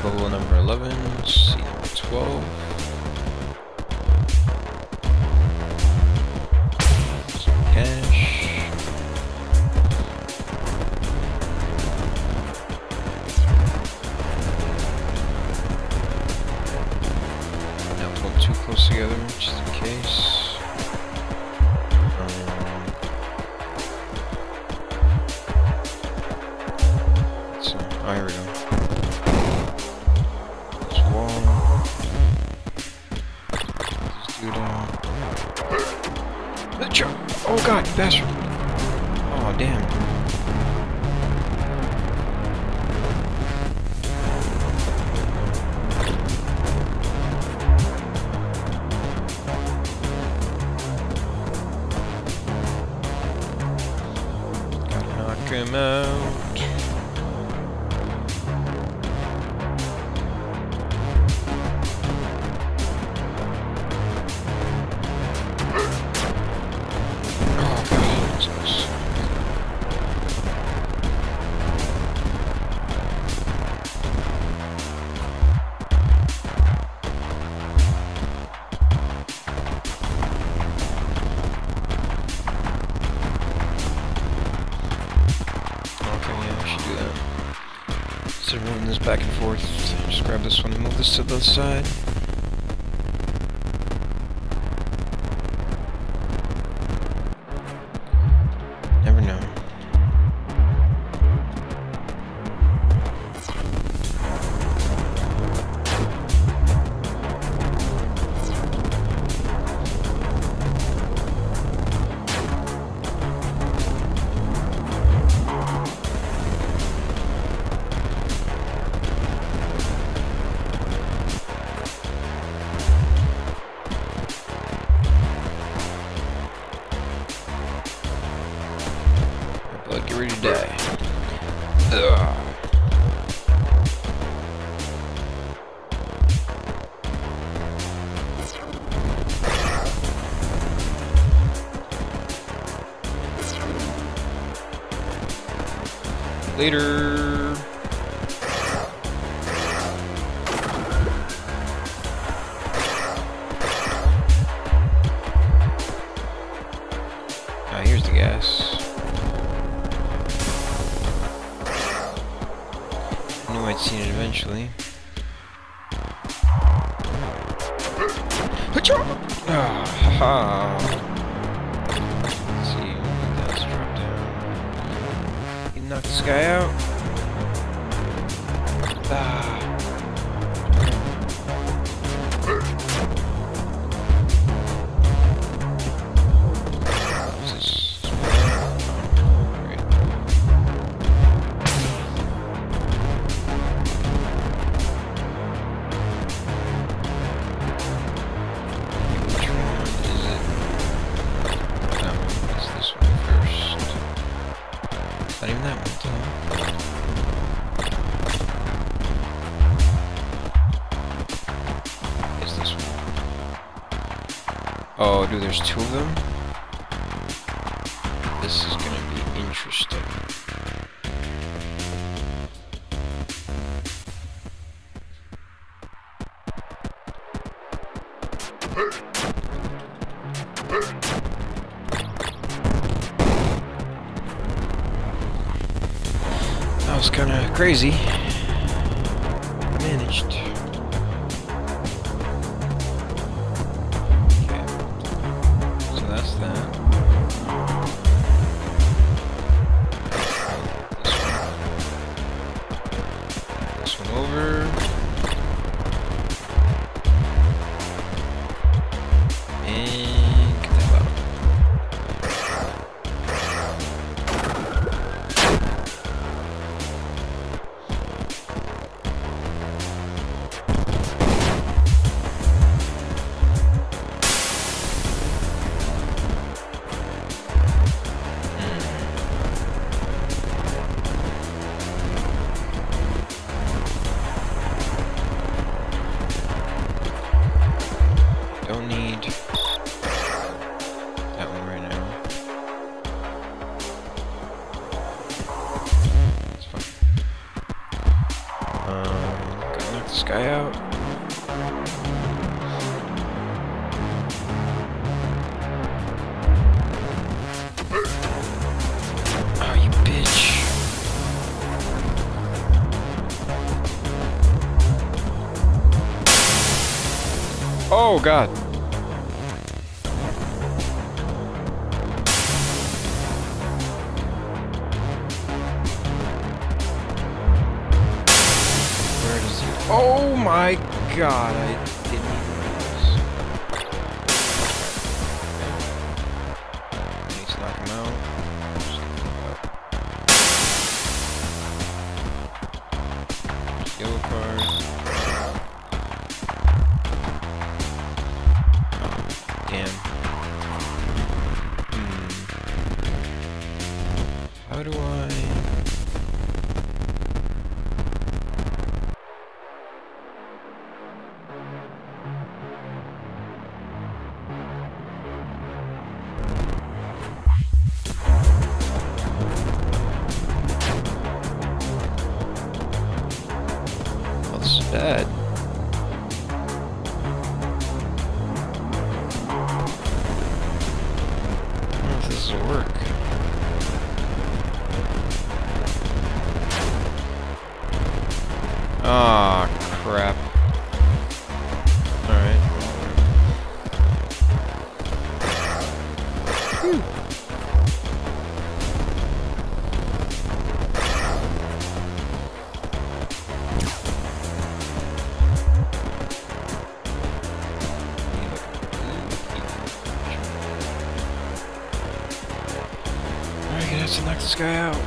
Bubble number 11, seat number 12. Some cash. Now pull too close together, just in case. Oh, here we go. This wall. This dude down. Oh god, you bastard! Oh damn. Gotta knock him out. So moving this back and forth, just grab this one and move this to the side. Never know. But get ready to die. Ugh. Later. Here's the gas. Knew I'd seen it eventually. Ah, let's see, let's drop down. You knock this guy out. Ah. Not even that one, It's this one. Oh, dude, there's two of them? This is gonna be interesting. That was kind of crazy. Managed. Okay. So that's that. This one over. And get that out. guy out. Oh, you bitch. Oh, God. Oh my God, I didn't even notice. Need to knock him out. Yellow card. Oh, damn. How do I... Bad. I don't know if this will work. Ah, crap. Alright. Whew. To knock this guy out.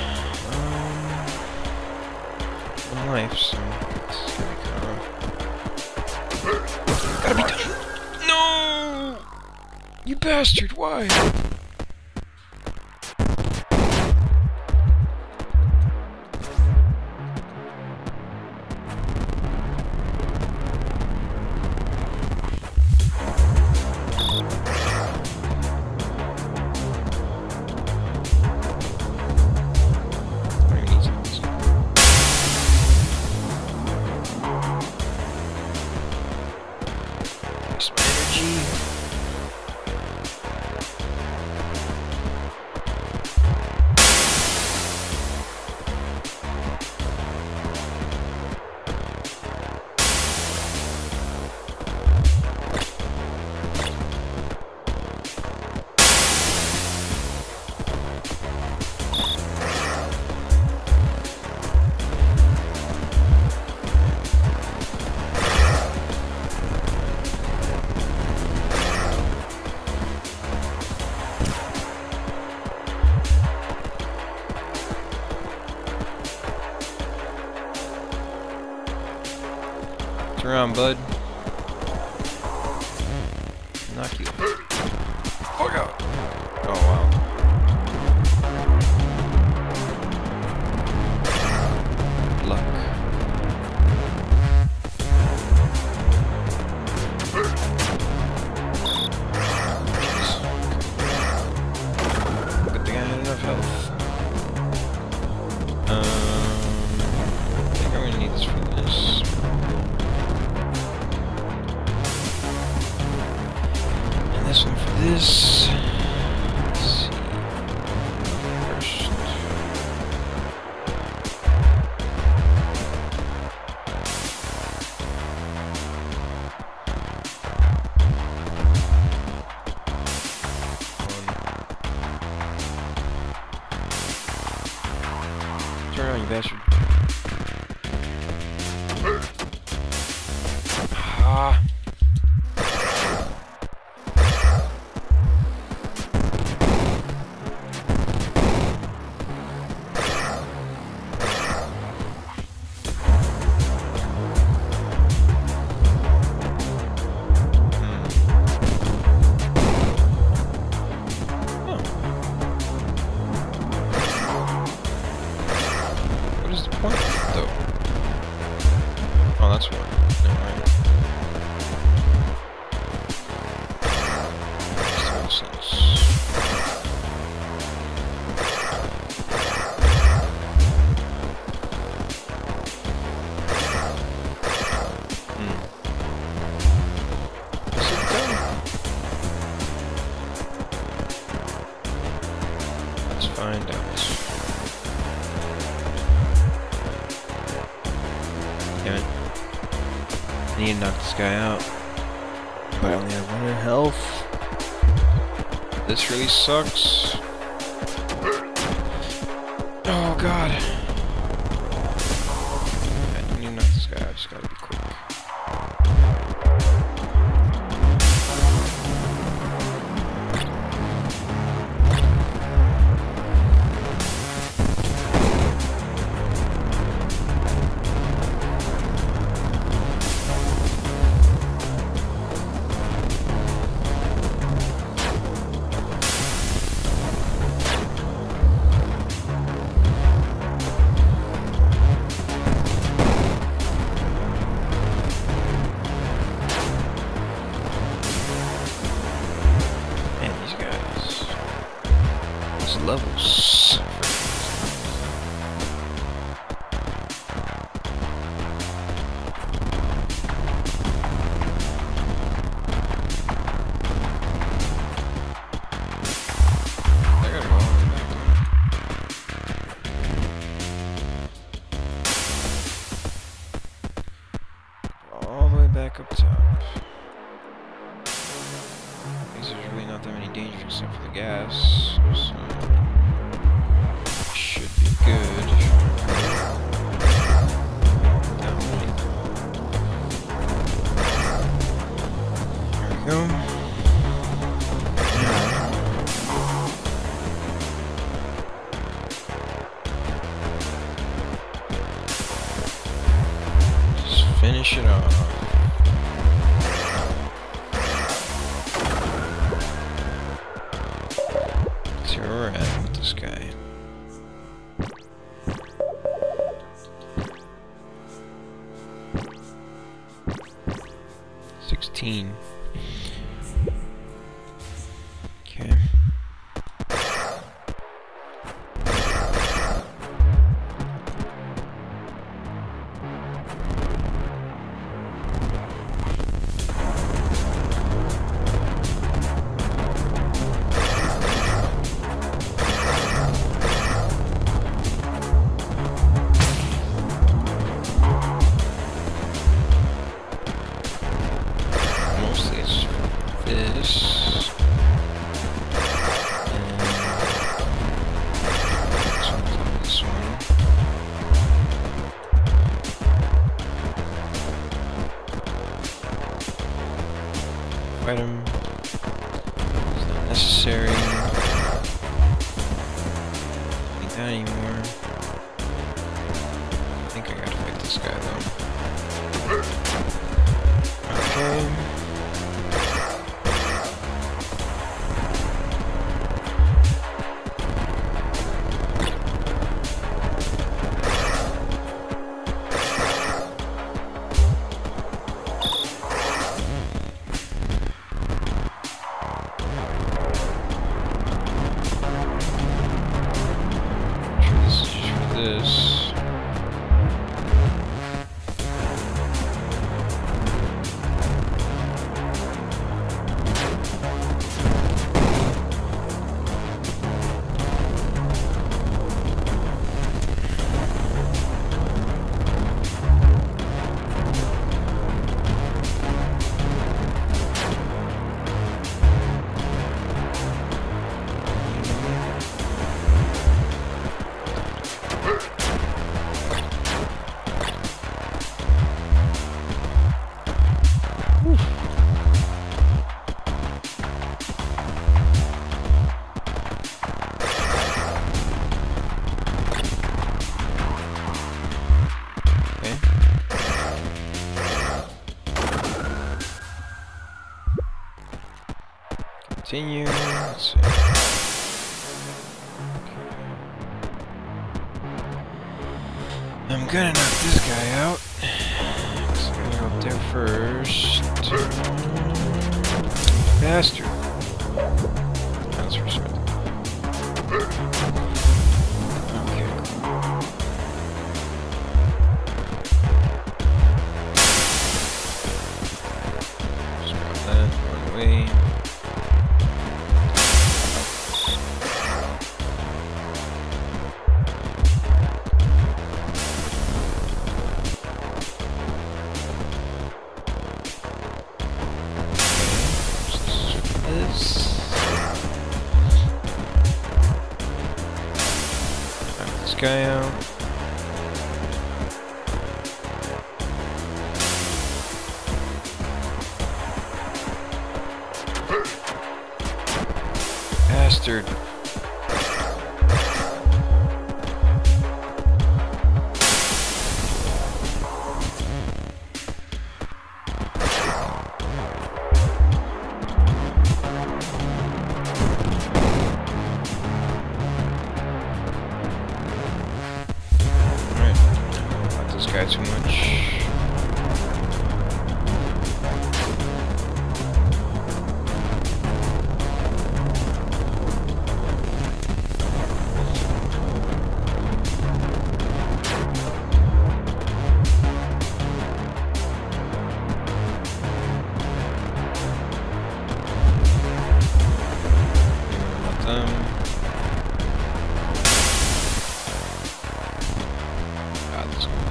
One life, so it's gonna be cut off. Gotta be done. No! You bastard, why? Turn around, bud. Knock you. Fuck out. Oh, wow. Luck. Good thing I had enough health. I think I'm gonna need this for this. This one for this. Let's see. First. Turn around, you bastard. Ah. Oh, that's one. Never mind. Makes total sense. find out. Damn it. I need to knock this guy out. But I only have 1 health. This really sucks. Oh god. I need to knock this guy out, I just gotta be quick. Levels. All the way back up top. These are really not that many dangers except for the gas. So should be good. There we go. Just finish it off. See where we're at with this guy. 16. Okay. Fight him. It's not necessary. Don't need that anymore. I think I gotta fight this guy though. Okay. This. Continue. Let's see. I'm gonna knock this guy out. So I'm gonna go up there first. Bastard. That's respectable. Okay, cool. Just grab that, run away. this guy out. Bastard. Too much. Let them. God, this guy.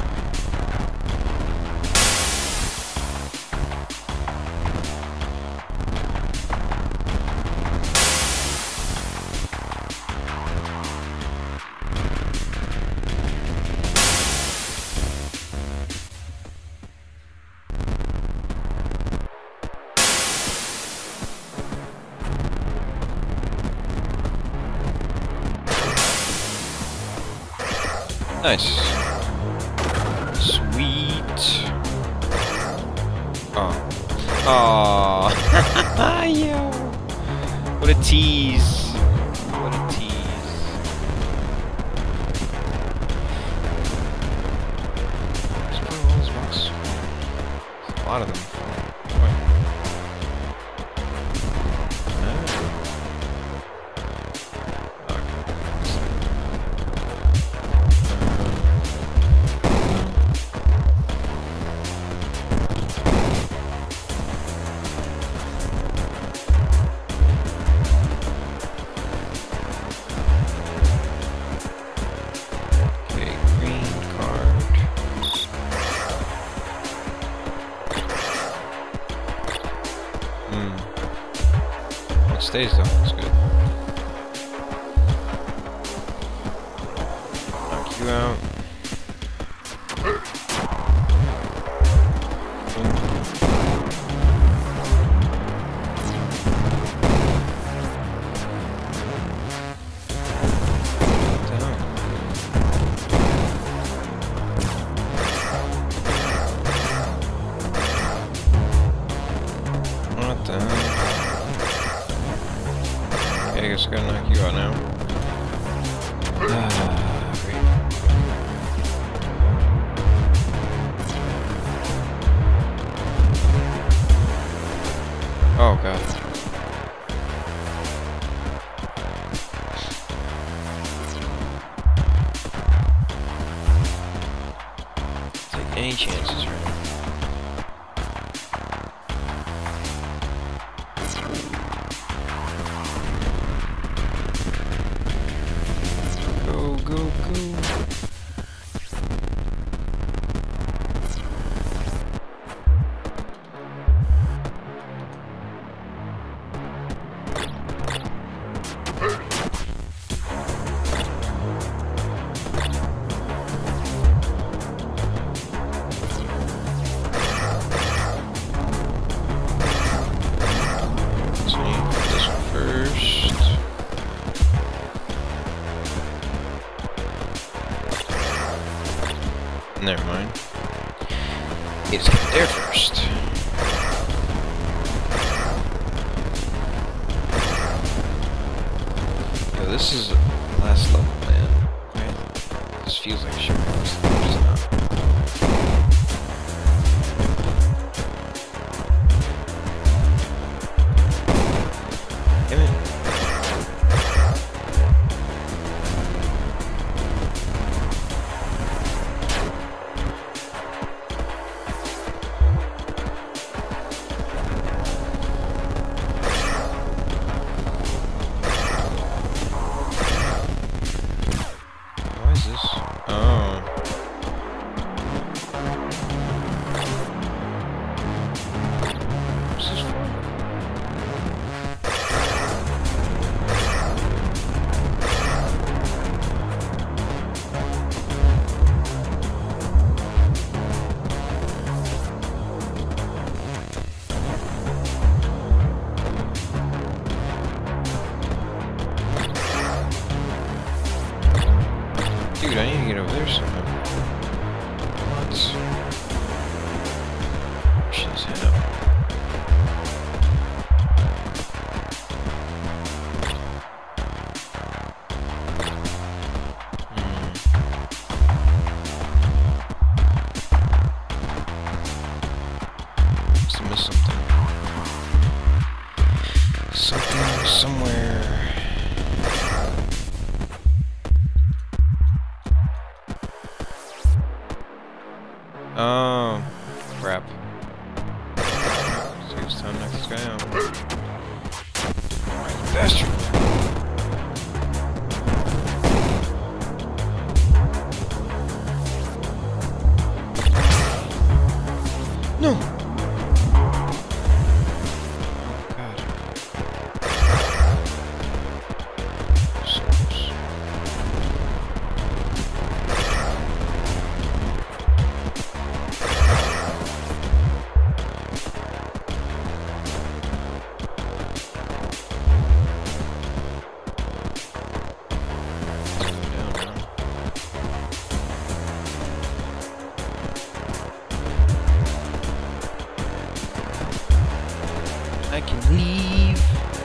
Nice. Sweet. Oh. Oh. Yo. What a tease. What a tease. Just put all those rocks. There's a lot of them. It stays though, it's good. Knock you out. What the hell? I guess I gotta knock you out now. Great. Oh god. Take any chances, right? Go, go, go. Never mind. It's get there first. Yo, this is the last level, man. Right? This feels like a short boss. It's not. Damn it. Oh. Dude, I need to get over there somehow. What? She's head up. Must have missed something. Something somewhere. Oh, crap. So it's time to knock this guy out. You bastard! No! God. So close. I can leave.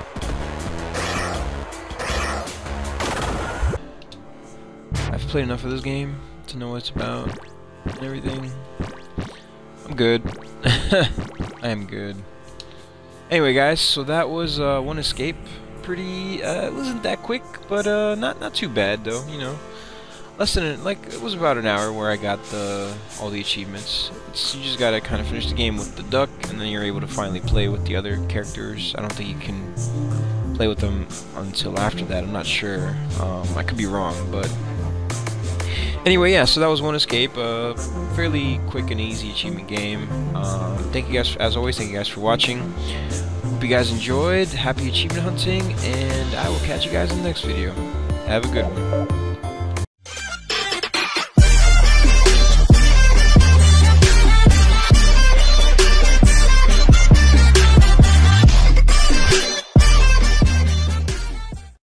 I've played enough of this game to know what it's about and everything. I'm good. I am good. Anyway, guys, so that was one escape. Pretty, it wasn't that quick, but not too bad though. You know, less than like it was about an hour where I got all the achievements. You just gotta kind of finish the game with the duck, and then you're able to finally play with the other characters. I don't think you can play with them until after that. I'm not sure. I could be wrong, but anyway, yeah. So that was one escape. Fairly quick and easy achievement game. Thank you guys, as always. Thank you guys for watching. Hope you guys enjoyed. Happy achievement hunting, and I will catch you guys in the next video. Have a good one.